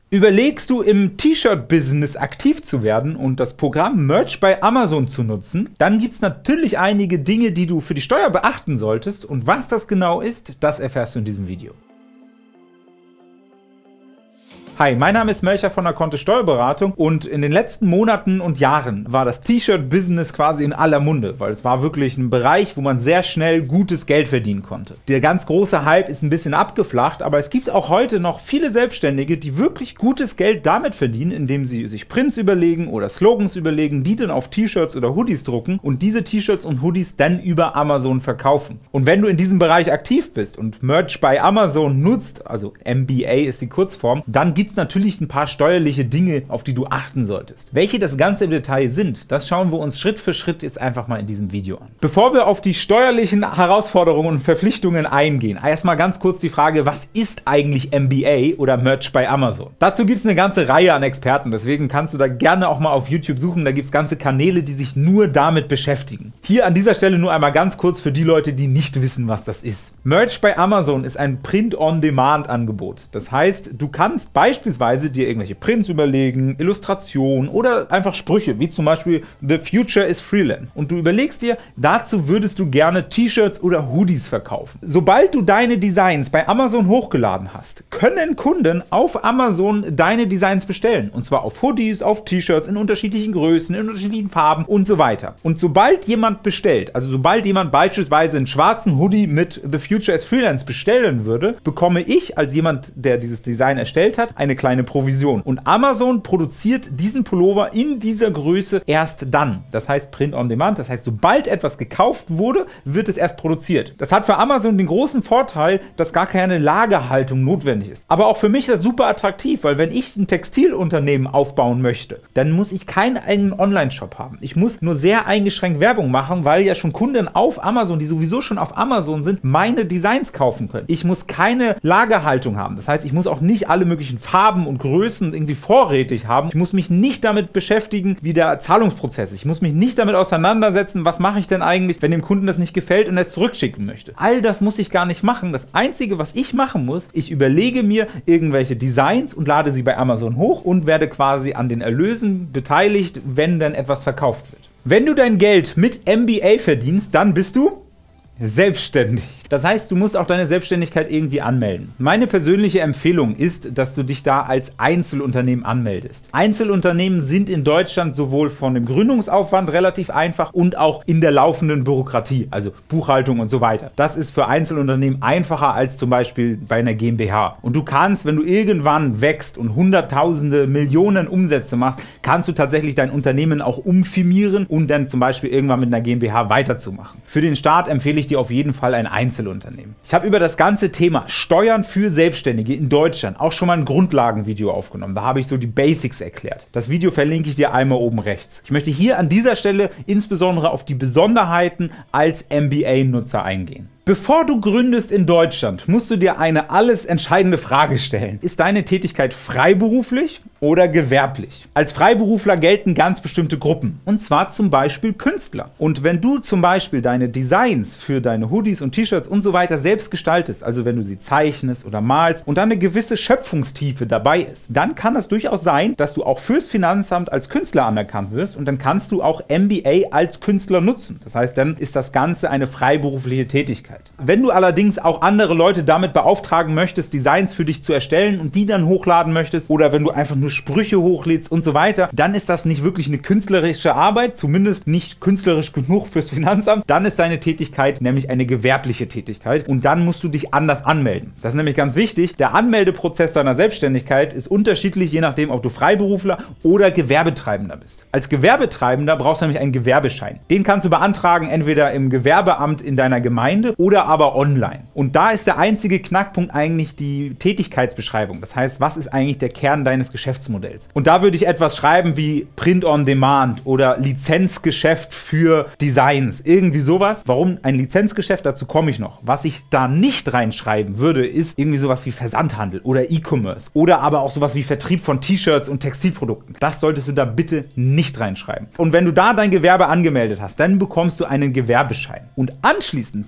Überlegst du im T-Shirt-Business aktiv zu werden und das Programm Merch bei Amazon zu nutzen, dann gibt es natürlich einige Dinge, die du für die Steuer beachten solltest, und was das genau ist, das erfährst du in diesem Video. Hi, mein Name ist Melcher von der Kontist Steuerberatung, und in den letzten Monaten und Jahren war das T-Shirt-Business quasi in aller Munde, weil es war wirklich ein Bereich, wo man sehr schnell gutes Geld verdienen konnte. Der ganz große Hype ist ein bisschen abgeflacht, aber es gibt auch heute noch viele Selbstständige, die wirklich gutes Geld damit verdienen, indem sie sich Prints überlegen oder Slogans überlegen, die dann auf T-Shirts oder Hoodies drucken und diese T-Shirts und Hoodies dann über Amazon verkaufen. Und wenn du in diesem Bereich aktiv bist und Merch bei Amazon nutzt, also MBA ist die Kurzform, dann gibt es natürlich ein paar steuerliche Dinge, auf die du achten solltest. Welche das Ganze im Detail sind, das schauen wir uns Schritt für Schritt jetzt einfach mal in diesem Video an. Bevor wir auf die steuerlichen Herausforderungen und Verpflichtungen eingehen, erstmal ganz kurz die Frage, was ist eigentlich MBA oder Merch bei Amazon? Dazu gibt es eine ganze Reihe an Experten, deswegen kannst du da gerne auch mal auf YouTube suchen, da gibt es ganze Kanäle, die sich nur damit beschäftigen. Hier an dieser Stelle nur einmal ganz kurz für die Leute, die nicht wissen, was das ist. Merch bei Amazon ist ein Print-on-Demand-Angebot. Das heißt, du kannst beispielsweise dir irgendwelche Prints überlegen, Illustrationen oder einfach Sprüche, wie zum Beispiel The Future is Freelance. Und du überlegst dir, dazu würdest du gerne T-Shirts oder Hoodies verkaufen. Sobald du deine Designs bei Amazon hochgeladen hast, können Kunden auf Amazon deine Designs bestellen. Und zwar auf Hoodies, auf T-Shirts in unterschiedlichen Größen, in unterschiedlichen Farben und so weiter. Und sobald jemand bestellt, also sobald jemand beispielsweise einen schwarzen Hoodie mit The Future is Freelance bestellen würde, bekomme ich als jemand, der dieses Design erstellt hat, eine kleine Provision. Und Amazon produziert diesen Pullover in dieser Größe erst dann. Das heißt Print on Demand, das heißt, sobald etwas gekauft wurde, wird es erst produziert. Das hat für Amazon den großen Vorteil, dass gar keine Lagerhaltung notwendig ist. Aber auch für mich ist das super attraktiv, weil wenn ich ein Textilunternehmen aufbauen möchte, dann muss ich keinen eigenen Online-Shop haben. Ich muss nur sehr eingeschränkt Werbung machen, weil ja schon Kunden auf Amazon, die sowieso schon auf Amazon sind, meine Designs kaufen können. Ich muss keine Lagerhaltung haben. Das heißt, ich muss auch nicht alle möglichen Farben und Größen irgendwie vorrätig haben. Ich muss mich nicht damit beschäftigen, wie der Zahlungsprozess ist. Ich muss mich nicht damit auseinandersetzen, was mache ich denn eigentlich, wenn dem Kunden das nicht gefällt und er es zurückschicken möchte. All das muss ich gar nicht machen. Das Einzige, was ich machen muss, ich überlege mir irgendwelche Designs und lade sie bei Amazon hoch und werde quasi an den Erlösen beteiligt, wenn dann etwas verkauft wird. Wenn du dein Geld mit MBA verdienst, dann bist du selbstständig. Das heißt, du musst auch deine Selbstständigkeit irgendwie anmelden. Meine persönliche Empfehlung ist, dass du dich da als Einzelunternehmen anmeldest. Einzelunternehmen sind in Deutschland sowohl von dem Gründungsaufwand relativ einfach und auch in der laufenden Bürokratie, also Buchhaltung und so weiter. Das ist für Einzelunternehmen einfacher als zum Beispiel bei einer GmbH. Und du kannst, wenn du irgendwann wächst und Hunderttausende, Millionen Umsätze machst, kannst du tatsächlich dein Unternehmen auch umfirmieren und dann zum Beispiel irgendwann mit einer GmbH weiterzumachen. Für den Start empfehle ich dir auf jeden Fall ein Einzelunternehmen. Ich habe über das ganze Thema Steuern für Selbstständige in Deutschland auch schon mal ein Grundlagenvideo aufgenommen. Da habe ich so die Basics erklärt. Das Video verlinke ich dir einmal oben rechts. Ich möchte hier an dieser Stelle insbesondere auf die Besonderheiten als MBA-Nutzer eingehen. Bevor du gründest in Deutschland, musst du dir eine alles entscheidende Frage stellen. Ist deine Tätigkeit freiberuflich oder gewerblich? Als Freiberufler gelten ganz bestimmte Gruppen, und zwar zum Beispiel Künstler. Und wenn du zum Beispiel deine Designs für deine Hoodies und T-Shirts und so weiter selbst gestaltest, also wenn du sie zeichnest oder malst und dann eine gewisse Schöpfungstiefe dabei ist, dann kann das durchaus sein, dass du auch fürs Finanzamt als Künstler anerkannt wirst, und dann kannst du auch MBA als Künstler nutzen. Das heißt, dann ist das Ganze eine freiberufliche Tätigkeit. Wenn du allerdings auch andere Leute damit beauftragen möchtest, Designs für dich zu erstellen und die dann hochladen möchtest, oder wenn du einfach nur Sprüche hochlädst und so weiter, dann ist das nicht wirklich eine künstlerische Arbeit, zumindest nicht künstlerisch genug fürs Finanzamt. Dann ist deine Tätigkeit nämlich eine gewerbliche Tätigkeit, und dann musst du dich anders anmelden. Das ist nämlich ganz wichtig. Der Anmeldeprozess deiner Selbstständigkeit ist unterschiedlich, je nachdem, ob du Freiberufler oder Gewerbetreibender bist. Als Gewerbetreibender brauchst du nämlich einen Gewerbeschein. Den kannst du beantragen, entweder im Gewerbeamt in deiner Gemeinde oder aber online. Und da ist der einzige Knackpunkt eigentlich die Tätigkeitsbeschreibung. Das heißt, was ist eigentlich der Kern deines Geschäftsmodells? Und da würde ich etwas schreiben wie Print on Demand oder Lizenzgeschäft für Designs. Irgendwie sowas. Warum ein Lizenzgeschäft? Dazu komme ich noch. Was ich da nicht reinschreiben würde, ist irgendwie sowas wie Versandhandel oder E-Commerce oder aber auch sowas wie Vertrieb von T-Shirts und Textilprodukten. Das solltest du da bitte nicht reinschreiben. Und wenn du da dein Gewerbe angemeldet hast, dann bekommst du einen Gewerbeschein. Und anschließend, nach dem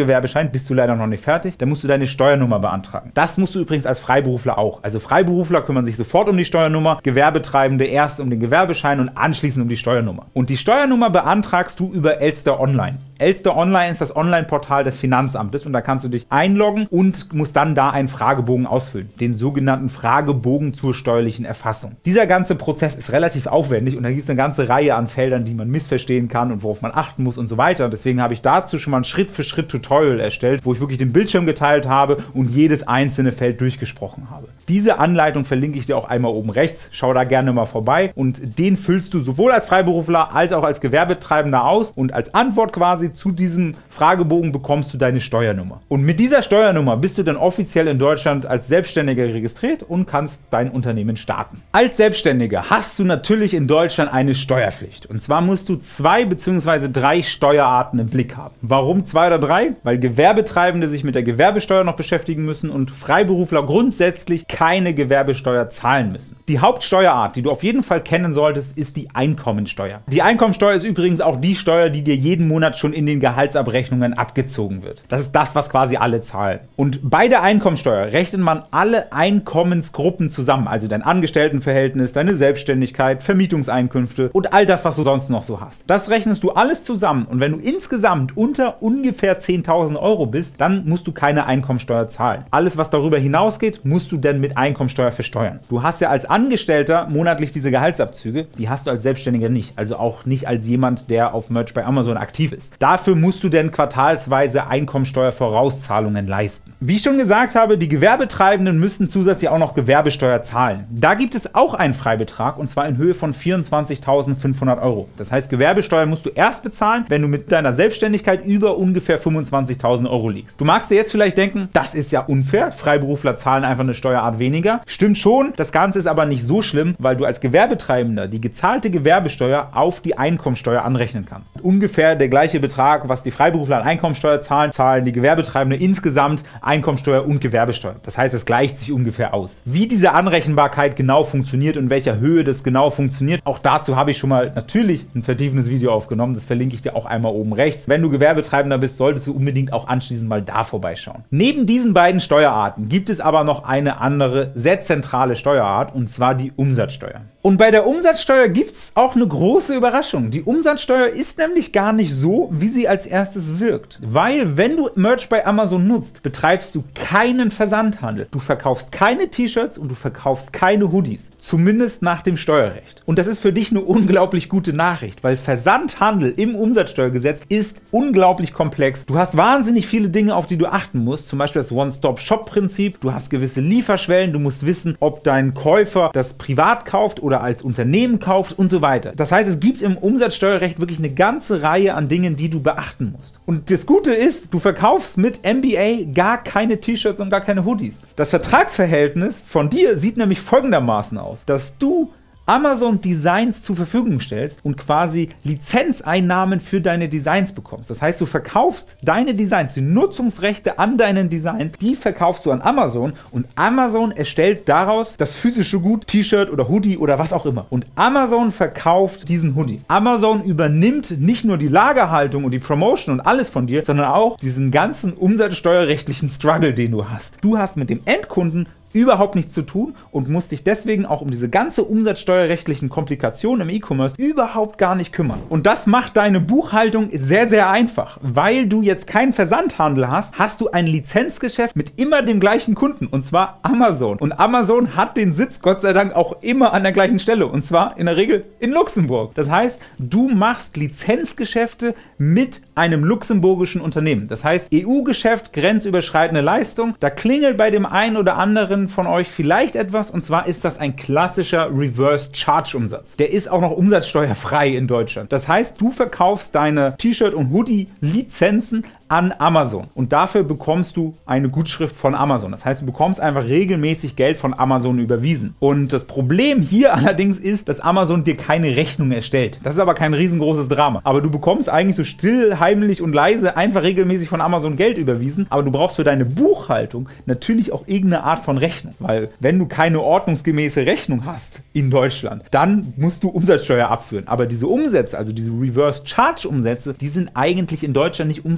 Gewerbeschein, bist du leider noch nicht fertig, dann musst du deine Steuernummer beantragen. Das musst du übrigens als Freiberufler auch. Also Freiberufler kümmern sich sofort um die Steuernummer, Gewerbetreibende erst um den Gewerbeschein und anschließend um die Steuernummer. Und die Steuernummer beantragst du über Elster Online. Elster Online ist das Online-Portal des Finanzamtes und da kannst du dich einloggen und musst dann da einen Fragebogen ausfüllen, den sogenannten Fragebogen zur steuerlichen Erfassung. Dieser ganze Prozess ist relativ aufwendig und da gibt es eine ganze Reihe an Feldern, die man missverstehen kann und worauf man achten muss und so weiter. Und deswegen habe ich dazu schon mal ein Schritt-für-Schritt-Tutorial erstellt, wo ich wirklich den Bildschirm geteilt habe und jedes einzelne Feld durchgesprochen habe. Diese Anleitung verlinke ich dir auch einmal oben rechts. Schau da gerne mal vorbei und den füllst du sowohl als Freiberufler als auch als Gewerbetreibender aus und als Antwort quasi zu diesem Fragebogen bekommst du deine Steuernummer. Und mit dieser Steuernummer bist du dann offiziell in Deutschland als Selbstständiger registriert und kannst dein Unternehmen starten. Als Selbstständiger hast du natürlich in Deutschland eine Steuerpflicht. Und zwar musst du 2 bzw. 3 Steuerarten im Blick haben. Warum 2 oder 3? Weil Gewerbetreibende sich mit der Gewerbesteuer noch beschäftigen müssen und Freiberufler grundsätzlich keine Gewerbesteuer zahlen müssen. Die Hauptsteuerart, die du auf jeden Fall kennen solltest, ist die Einkommensteuer. Die Einkommensteuer ist übrigens auch die Steuer, die dir jeden Monat schon in den Gehaltsabrechnungen abgezogen wird. Das ist das, was quasi alle zahlen. Und bei der Einkommensteuer rechnet man alle Einkommensgruppen zusammen, also dein Angestelltenverhältnis, deine Selbstständigkeit, Vermietungseinkünfte und all das, was du sonst noch so hast. Das rechnest du alles zusammen und wenn du insgesamt unter ungefähr 10.000 Euro bist, dann musst du keine Einkommensteuer zahlen. Alles, was darüber hinausgeht, musst du dann mit Einkommensteuer versteuern. Du hast ja als Angestellter monatlich diese Gehaltsabzüge, die hast du als Selbstständiger nicht, also auch nicht als jemand, der auf Merch bei Amazon aktiv ist. Dafür musst du denn quartalsweise Einkommensteuervorauszahlungen leisten. Wie ich schon gesagt habe, die Gewerbetreibenden müssen zusätzlich auch noch Gewerbesteuer zahlen. Da gibt es auch einen Freibetrag und zwar in Höhe von 24.500 Euro. Das heißt, Gewerbesteuer musst du erst bezahlen, wenn du mit deiner Selbstständigkeit über ungefähr 25.000 Euro liegst. Du magst dir jetzt vielleicht denken, das ist ja unfair, Freiberufler zahlen einfach eine Steuerart weniger. Stimmt schon, das Ganze ist aber nicht so schlimm, weil du als Gewerbetreibender die gezahlte Gewerbesteuer auf die Einkommensteuer anrechnen kannst. Ungefähr der gleiche Betrag, was die Freiberufler an Einkommensteuer zahlen, zahlen die Gewerbetreibende insgesamt Einkommensteuer und Gewerbesteuer. Das heißt, es gleicht sich ungefähr aus. Wie diese Anrechenbarkeit genau funktioniert und in welcher Höhe das genau funktioniert, auch dazu habe ich schon mal natürlich ein vertiefendes Video aufgenommen. Das verlinke ich dir auch einmal oben rechts. Wenn du Gewerbetreibender bist, solltest du unbedingt auch anschließend mal da vorbeischauen. Neben diesen beiden Steuerarten gibt es aber noch eine andere, sehr zentrale Steuerart und zwar die Umsatzsteuer. Und bei der Umsatzsteuer gibt es auch eine große Überraschung. Die Umsatzsteuer ist nämlich gar nicht so, wie sie als erstes wirkt. Weil, wenn du Merch bei Amazon nutzt, betreibst du keinen Versandhandel. Du verkaufst keine T-Shirts und du verkaufst keine Hoodies. Zumindest nach dem Steuerrecht. Und das ist für dich eine unglaublich gute Nachricht, weil Versandhandel im Umsatzsteuergesetz ist unglaublich komplex. Du hast wahnsinnig viele Dinge, auf die du achten musst. Zum Beispiel das One-Stop-Shop-Prinzip. Du hast gewisse Lieferschwellen. Du musst wissen, ob dein Käufer das privat kauft oder als Unternehmen kauft und so weiter. Das heißt, es gibt im Umsatzsteuerrecht wirklich eine ganze Reihe an Dingen, die du beachten musst. Und das Gute ist, du verkaufst mit MBA gar keine T-Shirts und gar keine Hoodies. Das Vertragsverhältnis von dir sieht nämlich folgendermaßen aus, dass du Amazon Designs zur Verfügung stellst und quasi Lizenzeinnahmen für deine Designs bekommst. Das heißt, du verkaufst deine Designs, die Nutzungsrechte an deinen Designs, die verkaufst du an Amazon und Amazon erstellt daraus das physische Gut, T-Shirt oder Hoodie oder was auch immer. Und Amazon verkauft diesen Hoodie. Amazon übernimmt nicht nur die Lagerhaltung und die Promotion und alles von dir, sondern auch diesen ganzen umsatzsteuerrechtlichen Struggle, den du hast. Du hast mit dem Endkunden überhaupt nichts zu tun und musst dich deswegen auch um diese ganze umsatzsteuerrechtlichen Komplikationen im E-Commerce überhaupt gar nicht kümmern. Und das macht deine Buchhaltung sehr, sehr einfach. Weil du jetzt keinen Versandhandel hast, hast du ein Lizenzgeschäft mit immer dem gleichen Kunden, und zwar Amazon. Und Amazon hat den Sitz, Gott sei Dank, auch immer an der gleichen Stelle, und zwar in der Regel in Luxemburg. Das heißt, du machst Lizenzgeschäfte mit einem luxemburgischen Unternehmen. Das heißt, EU-Geschäft, grenzüberschreitende Leistung, da klingelt bei dem einen oder anderen von euch vielleicht etwas, und zwar ist das ein klassischer Reverse-Charge-Umsatz. Der ist auch noch umsatzsteuerfrei in Deutschland. Das heißt, du verkaufst deine T-Shirt- und Hoodie-Lizenzen an Amazon und dafür bekommst du eine Gutschrift von Amazon. Das heißt, du bekommst einfach regelmäßig Geld von Amazon überwiesen. Und das Problem hier allerdings ist, dass Amazon dir keine Rechnung erstellt. Das ist aber kein riesengroßes Drama. Aber du bekommst eigentlich so still, heimlich und leise einfach regelmäßig von Amazon Geld überwiesen. Aber du brauchst für deine Buchhaltung natürlich auch irgendeine Art von Rechnung. Weil wenn du keine ordnungsgemäße Rechnung hast in Deutschland, dann musst du Umsatzsteuer abführen. Aber diese Umsätze, also diese Reverse-Charge-Umsätze, die sind eigentlich in Deutschland nicht umsatzsteuerpflichtig.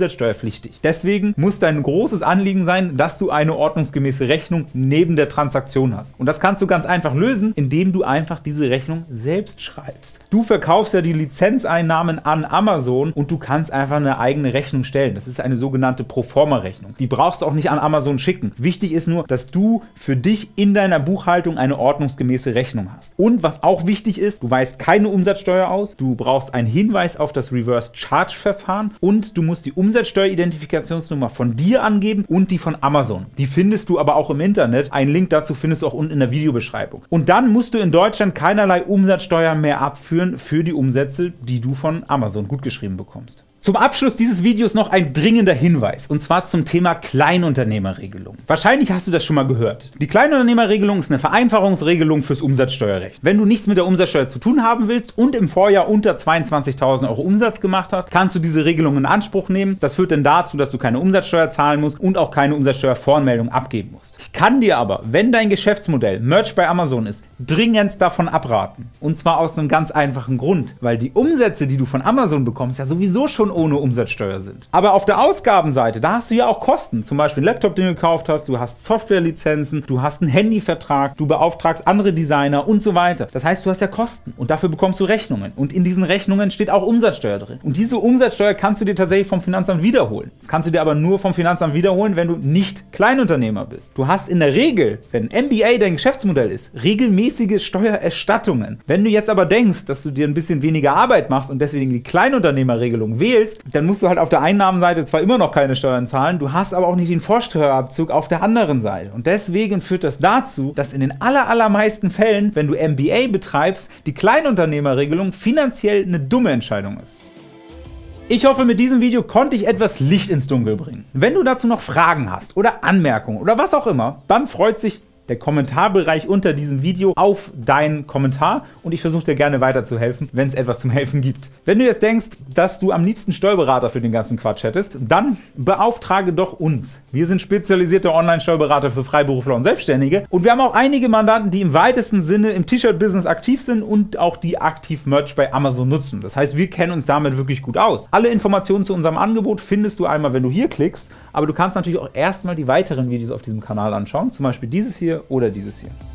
steuerpflichtig. Deswegen muss dein großes Anliegen sein, dass du eine ordnungsgemäße Rechnung neben der Transaktion hast. Und das kannst du ganz einfach lösen, indem du einfach diese Rechnung selbst schreibst. Du verkaufst ja die Lizenzeinnahmen an Amazon und du kannst einfach eine eigene Rechnung stellen. Das ist eine sogenannte Proforma-Rechnung. Die brauchst du auch nicht an Amazon schicken. Wichtig ist nur, dass du für dich in deiner Buchhaltung eine ordnungsgemäße Rechnung hast. Und was auch wichtig ist, du weist keine Umsatzsteuer aus, du brauchst einen Hinweis auf das Reverse-Charge-Verfahren und du musst die Umsatzsteueridentifikationsnummer von dir angeben und die von Amazon. Die findest du aber auch im Internet. Einen Link dazu findest du auch unten in der Videobeschreibung. Und dann musst du in Deutschland keinerlei Umsatzsteuer mehr abführen für die Umsätze, die du von Amazon gutgeschrieben bekommst. Zum Abschluss dieses Videos noch ein dringender Hinweis, und zwar zum Thema Kleinunternehmerregelung. Wahrscheinlich hast du das schon mal gehört. Die Kleinunternehmerregelung ist eine Vereinfachungsregelung fürs Umsatzsteuerrecht. Wenn du nichts mit der Umsatzsteuer zu tun haben willst und im Vorjahr unter 22.000 € Umsatz gemacht hast, kannst du diese Regelung in Anspruch nehmen. Das führt dann dazu, dass du keine Umsatzsteuer zahlen musst und auch keine Umsatzsteuervoranmeldung abgeben musst. Ich kann dir aber, wenn dein Geschäftsmodell Merch bei Amazon ist, dringend davon abraten. Und zwar aus einem ganz einfachen Grund, weil die Umsätze, die du von Amazon bekommst, ja sowieso schon ohne Umsatzsteuer sind. Aber auf der Ausgabenseite, da hast du ja auch Kosten. Zum Beispiel einen Laptop, den du gekauft hast, du hast Softwarelizenzen, du hast einen Handyvertrag, du beauftragst andere Designer und so weiter. Das heißt, du hast ja Kosten und dafür bekommst du Rechnungen. Und in diesen Rechnungen steht auch Umsatzsteuer drin. Und diese Umsatzsteuer kannst du dir tatsächlich vom Finanzamt wiederholen. Das kannst du dir aber nur vom Finanzamt wiederholen, wenn du nicht Kleinunternehmer bist. Du hast in der Regel, wenn MBA dein Geschäftsmodell ist, regelmäßige Steuererstattungen. Wenn du jetzt aber denkst, dass du dir ein bisschen weniger Arbeit machst und deswegen die Kleinunternehmerregelung wählst, dann musst du halt auf der Einnahmenseite zwar immer noch keine Steuern zahlen, du hast aber auch nicht den Vorsteuerabzug auf der anderen Seite. Und deswegen führt das dazu, dass in den allermeisten Fällen, wenn du MBA betreibst, die Kleinunternehmerregelung finanziell eine dumme Entscheidung ist. Ich hoffe, mit diesem Video konnte ich etwas Licht ins Dunkel bringen. Wenn du dazu noch Fragen hast oder Anmerkungen oder was auch immer, dann freut sich der Kommentarbereich unter diesem Video auf deinen Kommentar und ich versuche dir gerne weiterzuhelfen, wenn es etwas zum Helfen gibt. Wenn du jetzt denkst, dass du am liebsten Steuerberater für den ganzen Quatsch hättest, dann beauftrage doch uns. Wir sind spezialisierte Online-Steuerberater für Freiberufler und Selbstständige und wir haben auch einige Mandanten, die im weitesten Sinne im T-Shirt-Business aktiv sind und auch die aktiv Merch bei Amazon nutzen. Das heißt, wir kennen uns damit wirklich gut aus. Alle Informationen zu unserem Angebot findest du einmal, wenn du hier klickst, aber du kannst natürlich auch erstmal die weiteren Videos auf diesem Kanal anschauen, zum Beispiel dieses hier oder dieses hier.